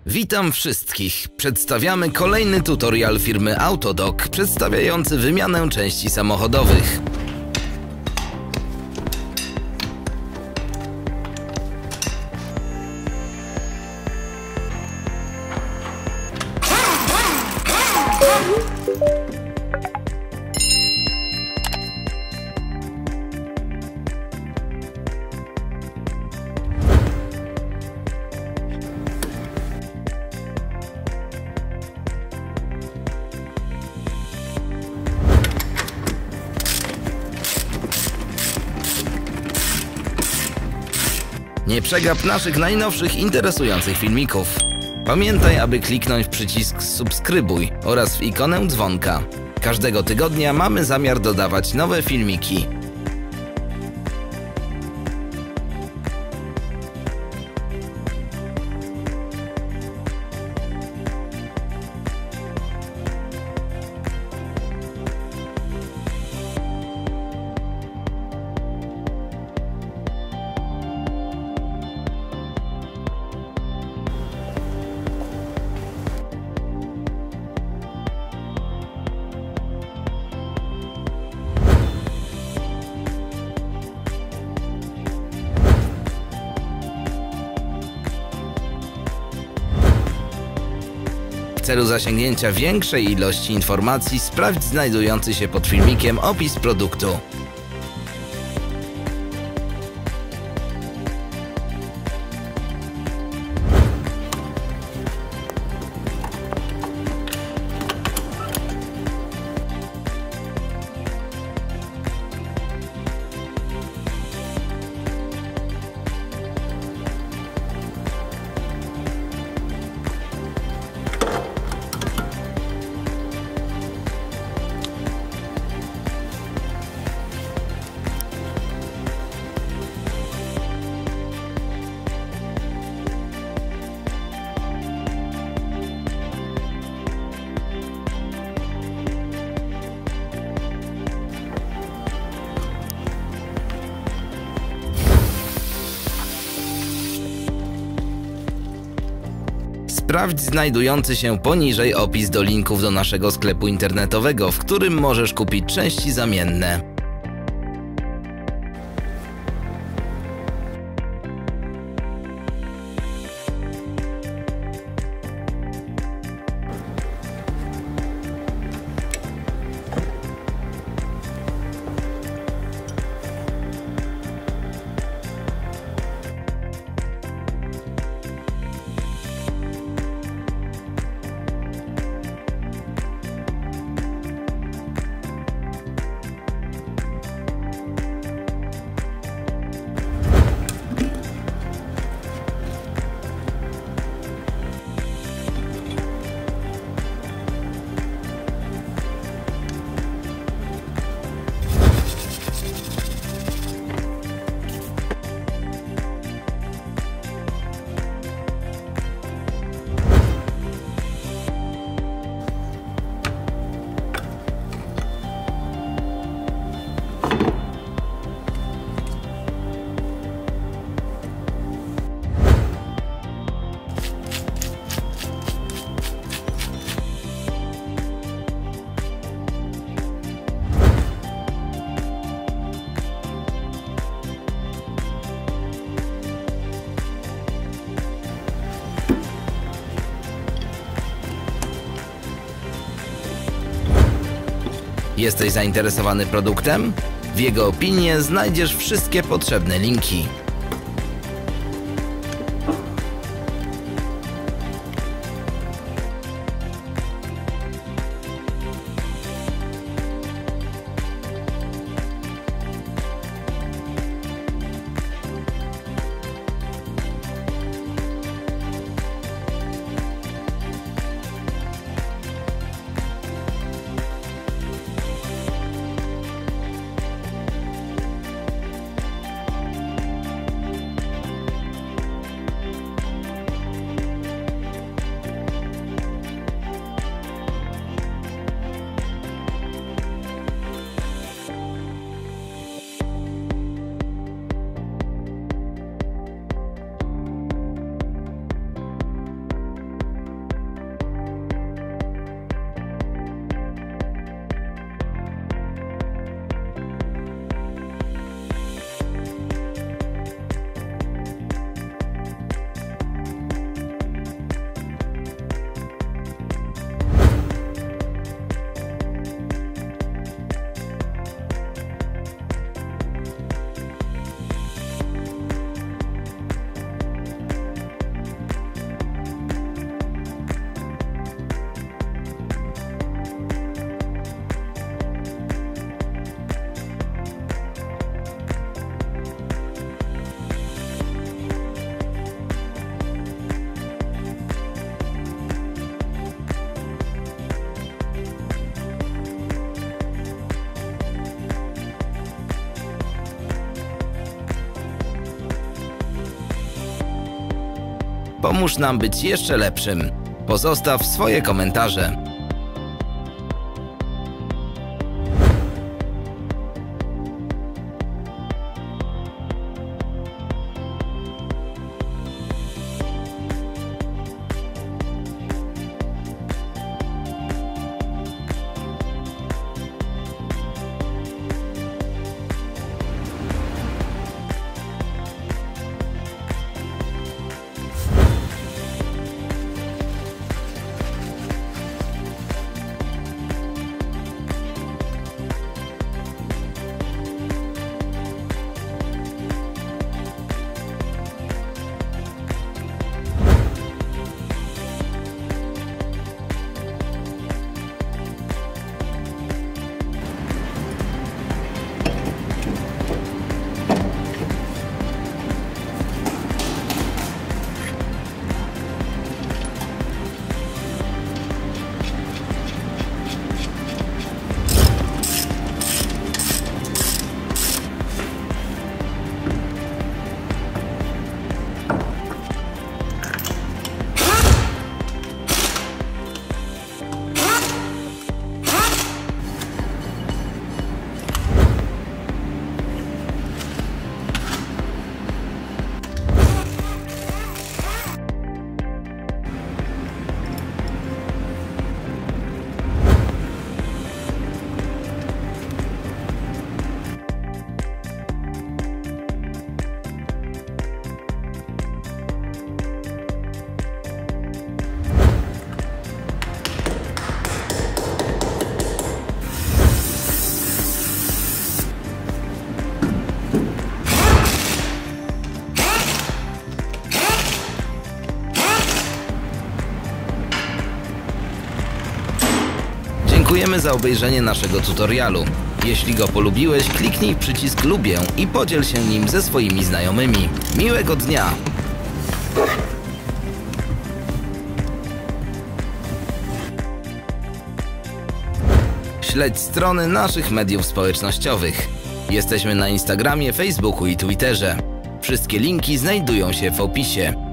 Witam wszystkich. Przedstawiamy kolejny tutorial firmy Autodoc przedstawiający wymianę części samochodowych. Nie przegap naszych najnowszych interesujących filmików. Pamiętaj, aby kliknąć w przycisk subskrybuj oraz w ikonę dzwonka. Każdego tygodnia mamy zamiar dodawać nowe filmiki. W celu zasięgnięcia większej ilości informacji sprawdź znajdujący się pod filmikiem opis produktu. Sprawdź znajdujący się poniżej opis do linków do naszego sklepu internetowego, w którym możesz kupić części zamienne. Jesteś zainteresowany produktem? W jego opinie znajdziesz wszystkie potrzebne linki. Pomóż nam być jeszcze lepszym. Pozostaw swoje komentarze. Dziękujemy za obejrzenie naszego tutorialu. Jeśli go polubiłeś, kliknij w przycisk lubię i podziel się nim ze swoimi znajomymi. Miłego dnia! Śledź strony naszych mediów społecznościowych. Jesteśmy na Instagramie, Facebooku i Twitterze. Wszystkie linki znajdują się w opisie.